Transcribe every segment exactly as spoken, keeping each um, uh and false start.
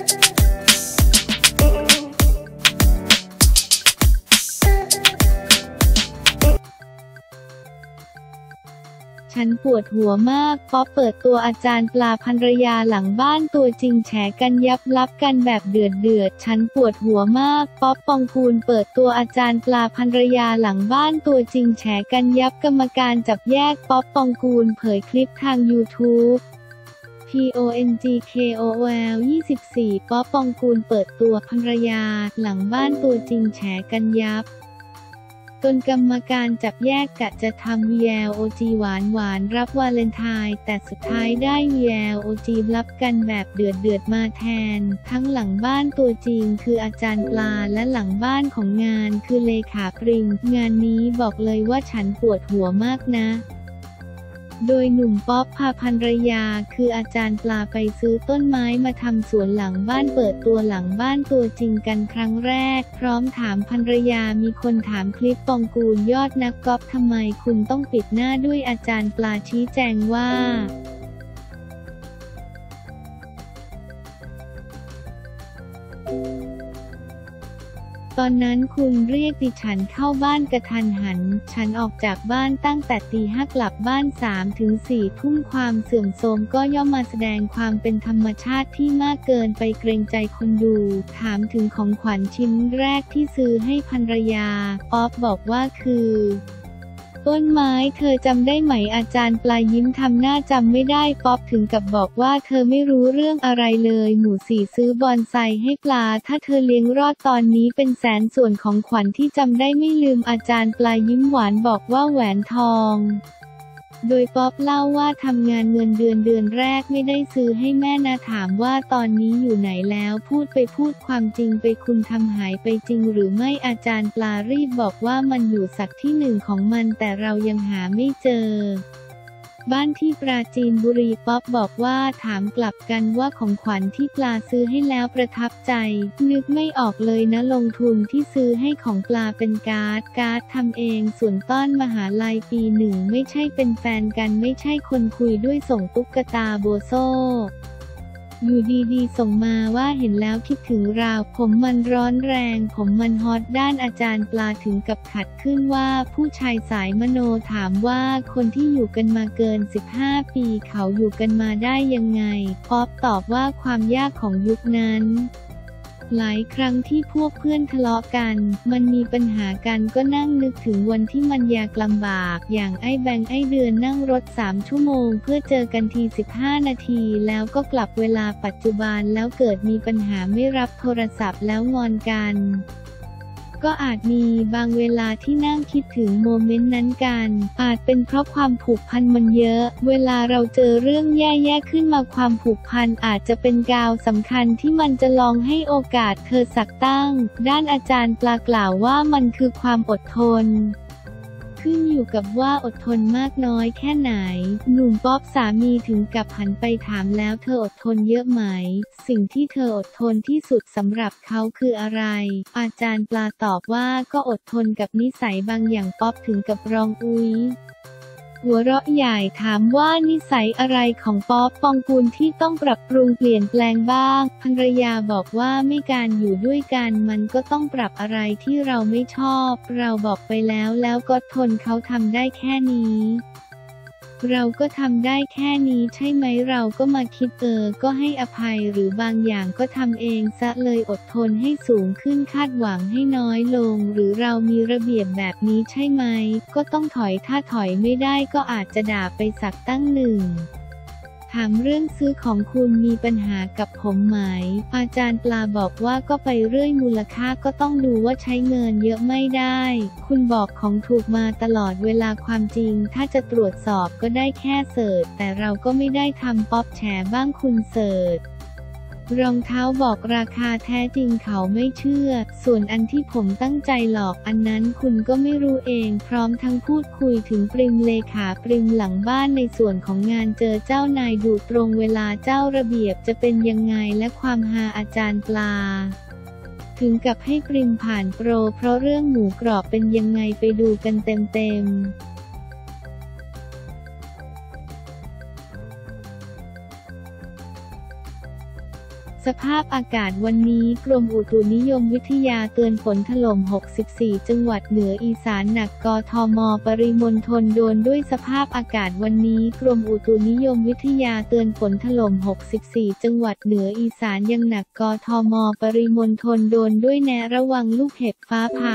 ฉันปวดหัวมากป๊อปเปิดตัวอาจารย์ปลาภรรยาหลังบ้านตัวจริงแฉกันยับลับกันแบบเดือดเดือดฉันปวดหัวมากป๊อปปองกูลเปิดตัวอาจารย์ปลาภรรยาหลังบ้านตัวจริงแฉกันยับกรรมการจับแยกป๊อปปองกูลเผยคลิปทาง ยูทูบ พี โอ เอ็น จี เค โอ แอล ยี่สิบสี่ ป๊อปปองกูลเปิดตัวภรรยาหลังบ้านตัวจริงแฉกันยับจนกรรมการจับแยกกะจะทำ วี แอล โอ จี หวานหวานรับวาเลนไทน์แต่สุดท้ายได้ วี แอล โอ จี รับกันแบบเดือดเดือดมาแทนทั้งหลังบ้านตัวจริงคืออาจารย์ปลาและหลังบ้านของงานคือเลขาปริงงานนี้บอกเลยว่าฉันปวดหัวมากนะโดยหนุ่มป๊อปพาภรรยาคืออาจารย์ปลาไปซื้อต้นไม้มาทำสวนหลังบ้านเปิดตัวหลังบ้านตัวจริงกันครั้งแรกพร้อมถามภรรยามีคนถามคลิปปองกูลยอดนักกอล์ฟทำไมคุณต้องปิดหน้าด้วยอาจารย์ปลาชี้แจงว่าตอนนั้นคุณเรียกดิฉันเข้าบ้านกระทันหันฉันออกจากบ้านตั้งแต่ตีห้ากลับบ้านสามถึงสี่ทุ่มความเสื่อมโทรมก็ย่อมมาแสดงความเป็นธรรมชาติที่มากเกินไปเกรงใจคนดูถามถึงของขวัญชิ้นแรกที่ซื้อให้ภรรยาป๊อปบอกว่าคือต้นไม้เธอจำได้ไหมอาจารย์ปลายิ้มทำหน้าจำไม่ได้ป๊อปถึงกับบอกว่าเธอไม่รู้เรื่องอะไรเลยหมู่สี่ซื้อบอนไซให้ปลาถ้าเธอเลี้ยงรอดตอนนี้เป็นแสนส่วนของขวัญที่จำได้ไม่ลืมอาจารย์ปลายิ้มหวานบอกว่าแหวนทองโดยป๊อปเล่าว่าทำงานเงินเดือนเดือนแรกไม่ได้ซื้อให้แม่นะถามว่าตอนนี้อยู่ไหนแล้วพูดไปพูดความจริงไปคุณทำหายไปจริงหรือไม่อาจารย์ปลารีบบอกว่ามันอยู่สักที่หนึ่งของมันแต่เรายังหาไม่เจอบ้านที่ปราจีนบุรีป๊อปบอกว่าถามกลับกันว่าของขวัญที่ปลาซื้อให้แล้วประทับใจนึกไม่ออกเลยนะลงทุนที่ซื้อให้ของปลาเป็นการ์ดการ์ดทำเองส่วนต้อนมหาลัยปีหนึ่งไม่ใช่เป็นแฟนกันไม่ใช่คนคุยด้วยส่งตุ๊กตาโบโซอยู่ดีๆส่งมาว่าเห็นแล้วคิดถึงราวผมมันร้อนแรงผมมันฮอตด้านอาจารย์ปลาถึงกับขัดขึ้นว่าผู้ชายสายมโนถามว่าคนที่อยู่กันมาเกินสิบห้าปีเขาอยู่กันมาได้ยังไงป๊อปตอบว่าความยากของยุคนั้นหลายครั้งที่พวกเพื่อนทะเลาะกันมันมีปัญหากันก็นั่งนึกถึงวันที่มันยากลำบากอย่างไอ้แบงค์ไอ้เดือนนั่งรถสามชั่วโมงเพื่อเจอกันทีสิบห้านาทีแล้วก็กลับเวลาปัจจุบันแล้วเกิดมีปัญหาไม่รับโทรศัพท์แล้วงอนกันก็อาจมีบางเวลาที่นั่งคิดถึงโมเมนต์นั้นกันอาจเป็นเพราะความผูกพันมันเยอะเวลาเราเจอเรื่องแย่ๆขึ้นมาความผูกพันอาจจะเป็นกาวสำคัญที่มันจะลองให้โอกาสเธอสักตั้งด้านอาจารย์ปลากล่าวว่ามันคือความอดทนขึ้นอยู่กับว่าอดทนมากน้อยแค่ไหนหนุ่มป๊อปสามีถึงกับหันไปถามแล้วเธออดทนเยอะไหมสิ่งที่เธออดทนที่สุดสำหรับเขาคืออะไรอาจารย์ปลาตอบว่าก็อดทนกับนิสัยบางอย่างป๊อปถึงกับร้องอุ๊ยหัวเราะใหญ่ถามว่านิสัยอะไรของป๊อปปองกูลที่ต้องปรับปรุงเปลี่ยนแปลงบ้างภรรยาบอกว่าไม่การอยู่ด้วยกันมันก็ต้องปรับอะไรที่เราไม่ชอบเราบอกไปแล้วแล้วก็ทนเขาทำได้แค่นี้เราก็ทำได้แค่นี้ใช่ไหมเราก็มาคิดเออก็ให้อภัยหรือบางอย่างก็ทำเองซะเลยอดทนให้สูงขึ้นคาดหวังให้น้อยลงหรือเรามีระเบียบแบบนี้ใช่ไหมก็ต้องถอยถ้าถอยไม่ได้ก็อาจจะด่าไปสักตั้งหนึ่งถามเรื่องซื้อของคุณมีปัญหากับผมไหมอาจารย์ปลาบอกว่าก็ไปเรื่อยมูลค่าก็ต้องดูว่าใช้เงินเยอะไม่ได้คุณบอกของถูกมาตลอดเวลาความจริงถ้าจะตรวจสอบก็ได้แค่เสิร์ชแต่เราก็ไม่ได้ทำป๊อปแฉบ้างคุณเสิร์ชรองเท้าบอกราคาแท้จริงเขาไม่เชื่อส่วนอันที่ผมตั้งใจหลอกอันนั้นคุณก็ไม่รู้เองพร้อมทั้งพูดคุยถึงปริมเลขาปริมหลังบ้านในส่วนของงานเจอเจ้านายดูตรงเวลาเจ้าระเบียบจะเป็นยังไงและความฮาอาจารย์ปลาถึงกับให้ปริมผ่านโปรเพราะเรื่องหมูกรอบเป็นยังไงไปดูกันเต็มๆสภาพอากาศวันนี้กรมอุตุนิยมวิทยาเตือนฝนถล่มหกสิบสี่จังหวัดเหนืออีสานหนักกทม.ปริมณฑลโดนด้วยสภาพอากาศวันนี้กรมอุตุนิยมวิทยาเตือนฝนถล่มหกสิบสี่จังหวัดเหนืออีสานยังหนักกทม.ปริมณฑลโดนด้วยแนระวังลูกเห็บฟ้าผ่า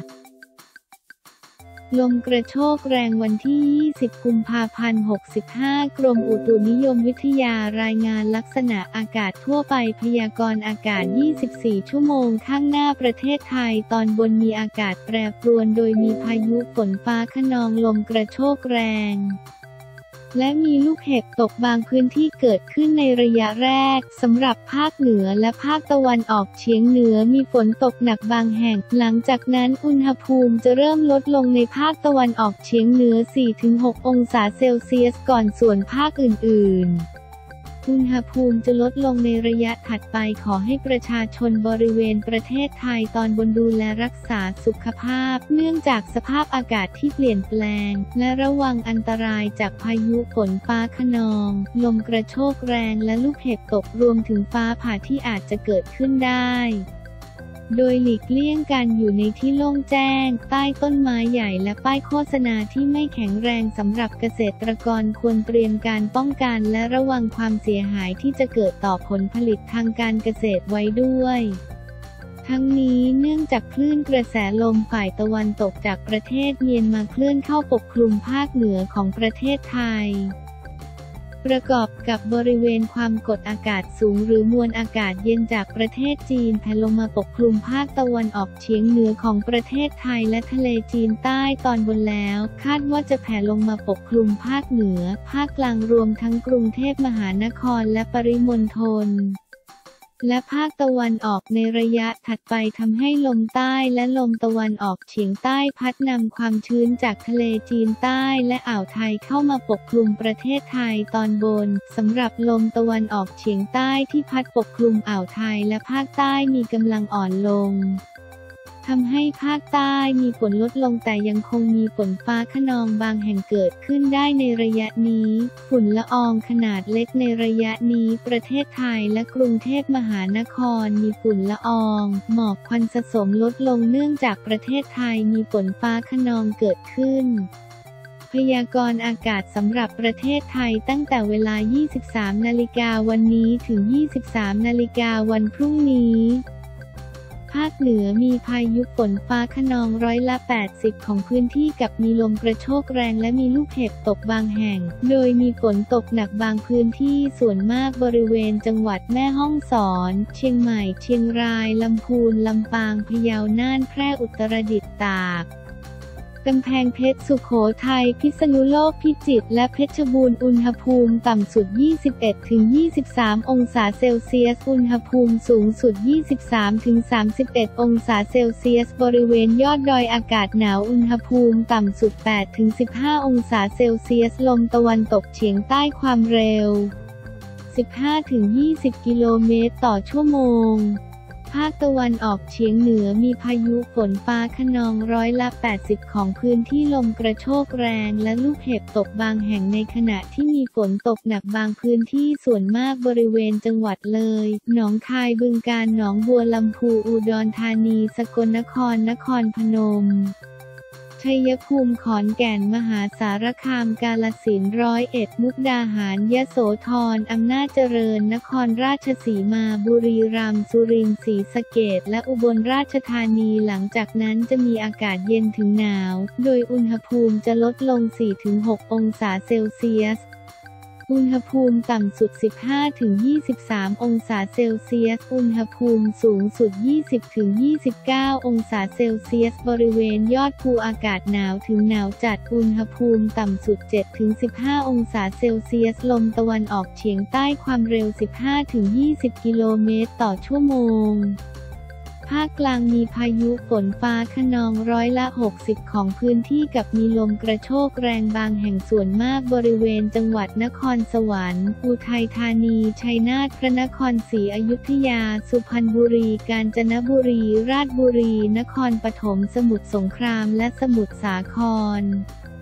ลมกระโชกแรงวันที่ยี่สิบกุมภาพันธ์หกสิบห้ากรมอุตุนิยมวิทยารายงานลักษณะอากาศทั่วไปพยากรณ์อากาศยี่สิบสี่ชั่วโมงข้างหน้าประเทศไทยตอนบนมีอากาศแปรปรวนโดยมีพายุฝนฟ้าคะนองลมกระโชกแรงและมีลูกเห็บตกบางพื้นที่เกิดขึ้นในระยะแรกสำหรับภาคเหนือและภาคตะวันออกเฉียงเหนือมีฝนตกหนักบางแห่งหลังจากนั้นอุณหภูมิจะเริ่มลดลงในภาคตะวันออกเฉียงเหนือ สี่ถึงหก องศาเซลเซียสก่อนส่วนภาคอื่นๆอุณหภูมิจะลดลงในระยะถัดไปขอให้ประชาชนบริเวณประเทศไทยตอนบนดูแลรักษาสุขภาพเนื่องจากสภาพอากาศที่เปลี่ยนแปลงและระวังอันตรายจากพายุฝนฟ้าคะนองลมกระโชกแรงและลูกเห็บตกรวมถึงฟ้าผ่าที่อาจจะเกิดขึ้นได้โดยหลีกเลี่ยงการอยู่ในที่โล่งแจ้งใต้ต้นไม้ใหญ่และป้ายโฆษณาที่ไม่แข็งแรงสำหรับเกษตรกรควรเตรียมการป้องกันและระวังความเสียหายที่จะเกิดต่อผลผลิตทางการเกษตรไว้ด้วยทั้งนี้เนื่องจากคลื่นกระแสลมฝ่ายตะวันตกจากประเทศเมียนมาเคลื่อนเข้าปกคลุมภาคเหนือของประเทศไทยประกอบกับบริเวณความกดอากาศสูงหรือมวลอากาศเย็นจากประเทศจีนแผ่ลงมาปกคลุมภาคตะวันออกเฉียงเหนือของประเทศไทยและทะเลจีนใต้ตอนบนแล้วคาดว่าจะแผ่ลงมาปกคลุมภาคเหนือภาคกลางรวมทั้งกรุงเทพมหานครและปริมณฑลและภาคตะวันออกในระยะถัดไปทำให้ลมใต้และลมตะวันออกเฉียงใต้พัดนำความชื้นจากทะเลจีนใต้และอ่าวไทยเข้ามาปกคลุมประเทศไทยตอนบนสำหรับลมตะวันออกเฉียงใต้ที่พัดปกคลุมอ่าวไทยและภาคใต้มีกำลังอ่อนลงทำให้ภาคใต้มีฝนลดลงแต่ยังคงมีฝนฟ้าคะนองบางแห่งเกิดขึ้นได้ในระยะนี้ฝุ่นละอองขนาดเล็กในระยะนี้ประเทศไทยและกรุงเทพมหานครมีฝุ่นละอองหมอกควันสะสมลดลงเนื่องจากประเทศไทยมีฝนฟ้าคะนองเกิดขึ้นพยากรณ์อากาศสำหรับประเทศไทยตั้งแต่เวลา ยี่สิบสามนาฬิกาวันนี้ถึง ยี่สิบสามนาฬิกาวันพรุ่งนี้ภาคเหนือมีพายุฝนฟ้าคะนองร้อยละแปดสิบของพื้นที่กับมีลมกระโชกแรงและมีลูกเห็บตกบางแห่งโดยมีฝนตกหนักบางพื้นที่ส่วนมากบริเวณจังหวัดแม่ฮ่องสอนเชียงใหม่เชียงรายลำพูนลำปางพะเยาน่านแพร่อุตรดิตถ์ตากกำแพงเพชรสุโขทัยพิษณุโลกพิจิตรและเพชรบูรณ์อุณหภูมิต่ำสุด ยี่สิบเอ็ดถึงยี่สิบสาม องศาเซลเซียสอุณหภูมิสูงสุด ยี่สิบสามถึงสามสิบเอ็ด องศาเซลเซียสบริเวณยอดดอยอากาศหนาวอุณหภูมิต่ำสุด แปดถึงสิบห้า องศาเซลเซียสลมตะวันตกเฉียงใต้ความเร็ว สิบห้าถึงยี่สิบ กิโลเมตรต่อชั่วโมงภาคตะวันออกเฉียงเหนือมีพายุฝนฟ้าคะนองร้อยละแปดสิบของพื้นที่ลมกระโชกแรงและลูกเห็บตกบางแห่งในขณะที่มีฝนตกหนักบางพื้นที่ส่วนมากบริเวณจังหวัดเลยหนองคายบึงกาฬหนองบัวลำพูอุดรธานีสกลนครนครพนมชัยภูมิขอนแก่นมหาสารคามกาฬสินธุ์ร้อยเอ็ดมุกดาหารยโสธรอำนาจเจริญนครราชสีมาบุรีรัมย์สุรินทร์ศรีสะเกษและอุบลราชธานีหลังจากนั้นจะมีอากาศเย็นถึงหนาวโดยอุณหภูมิจะลดลง สี่ถึงหก องศาเซลเซียสอุณหภูมิต่ำสุด สิบห้าถึงยี่สิบสาม องศาเซลเซียสอุณหภูมิสูงสุด ยี่สิบถึงยี่สิบเก้า องศาเซลเซียสบริเวณยอดภูอากาศหนาวถึงหนาวจัดอุณหภูมิต่ำสุด เจ็ดถึงสิบห้า องศาเซลเซียสลมตะวันออกเฉียงใต้ความเร็ว สิบห้าถึงยี่สิบ กิโลเมตรต่อชั่วโมงภาคกลางมีพายุฝนฟ้าคะนองร้อยละหกสิบของพื้นที่กับมีลมกระโชกแรงบางแห่งส่วนมากบริเวณจังหวัดนครสวรรค์อุทัยธานีชัยนาทพระนครศรีอยุธยาสุพรรณบุรีกาญจนบุรีราชบุรีนครปฐมสมุทรสงครามและสมุทรสาคร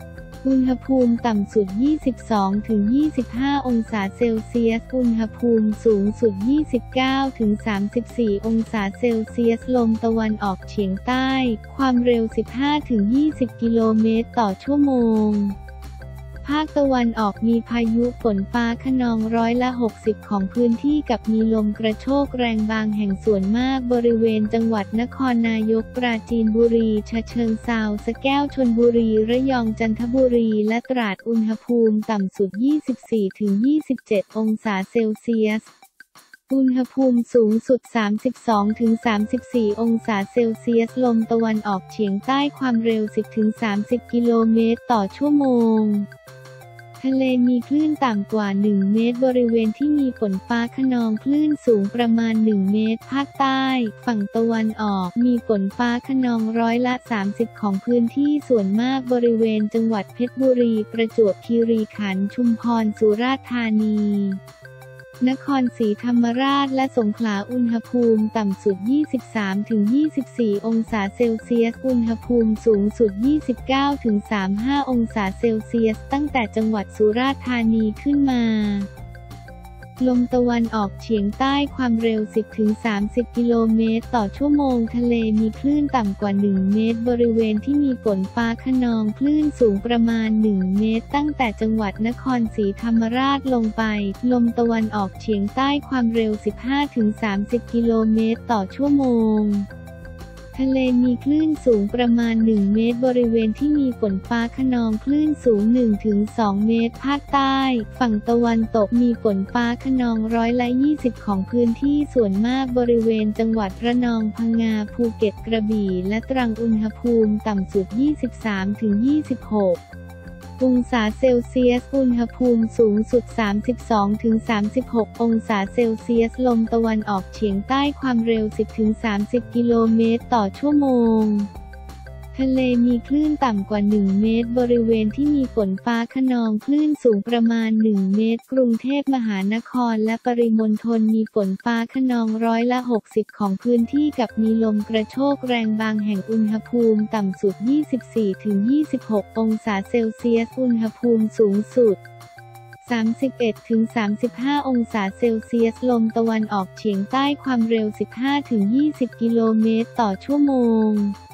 อุณหภูมิต่ำสุด ยี่สิบสองถึงยี่สิบห้า องศาเซลเซียส อุณหภูมิสูงสุด ยี่สิบเก้าถึงสามสิบสี่ องศาเซลเซียส ลมตะวันออกเฉียงใต้ ความเร็ว สิบห้าถึงยี่สิบ กิโลเมตรต่อชั่วโมง ภาคตะวันออกมีพายุฝนฟ้าคะนองร้อยละ หกสิบ ของพื้นที่กับมีลมกระโชกแรงบางแห่งส่วนมากบริเวณจังหวัดนครนายกปราจีนบุรีฉะเชิงเทราสระแก้วชลบุรีระยองจันทบุรีและตราดอุณหภูมิต่ำสุด ยี่สิบสี่ถึงยี่สิบเจ็ด องศาเซลเซียสอุณหภูมิสูงสุด สามสิบสองถึงสามสิบสี่ องศาเซลเซียสลมตะวันออกเฉียงใต้ความเร็ว สิบถึงสามสิบ กิโลเมตรต่อชั่วโมงทะเลมีคลื่นต่ำกว่า หนึ่ง เมตรบริเวณที่มีฝนฟ้าคะนองคลื่นสูงประมาณ หนึ่ง เมตรภาคใต้ฝั่งตะวันออกมีฝนฟ้าคะนองร้อยละ สามสิบ ของพื้นที่ส่วนมากบริเวณจังหวัดเพชรบุรีประจวบคีรีขันธ์ชุมพรสุราษฎร์ธานีนครศรีธรรมราชและสงขลาอุณหภูมิต่ำสุด ยี่สิบสามถึงยี่สิบสี่ องศาเซลเซียสอุณหภูมิสูงสุด ยี่สิบเก้าถึงสามสิบห้า องศาเซลเซียสตั้งแต่จังหวัดสุราษฎร์ธานีขึ้นมาลมตะวันออกเฉียงใต้ความเร็ว สิบถึงสามสิบ กิโลเมตรต่อชั่วโมงทะเลมีคลื่นต่ำกว่า หนึ่ง เมตรบริเวณที่มีฝนฟ้าคะนองคลื่นสูงประมาณ หนึ่ง เมตรตั้งแต่จังหวัดนครศรีธรรมราชลงไปลมตะวันออกเฉียงใต้ความเร็ว สิบห้าถึงสามสิบ กิโลเมตรต่อชั่วโมงทะเลมีคลื่นสูงประมาณ หนึ่ง เมตรบริเวณที่มีฝนฟ้าคะนองคลื่นสูง หนึ่งถึงสอง เมตรภาคใต้ฝั่งตะวันตกมีฝนฟ้าคะนองร้อยละ ยี่สิบ ของพื้นที่ส่วนมากบริเวณจังหวัดระนองพังงาภูเก็ตกระบี่และตรังอุณหภูมิต่ำสุด ยี่สิบสามถึงยี่สิบหก องศาเซลเซียสอุณหภูมิสูงสุด สามสิบสองถึงสามสิบหก องศาเซลเซียสลมตะวันออกเฉียงใต้ความเร็ว สิบถึงสามสิบ กิโลเมตรต่อชั่วโมงทะเลมีคลื่นต่ำกว่า หนึ่ง เมตรบริเวณที่มีฝนฟ้าคะนองคลื่นสูงประมาณ หนึ่ง เมตรกรุงเทพมหานครและปริมณฑลมีฝนฟ้าคะนองร้อยละ หกสิบ ของพื้นที่กับมีลมกระโชกแรงบางแห่งอุณหภูมิต่ำสุด ยี่สิบสี่ถึงยี่สิบหก องศาเซลเซียสอุณหภูมิสูงสุด สามสิบเอ็ดถึงสามสิบห้า องศาเซลเซียสลมตะวันออกเฉียงใต้ความเร็ว สิบห้าถึงยี่สิบ กิโลเมตรต่อชั่วโมง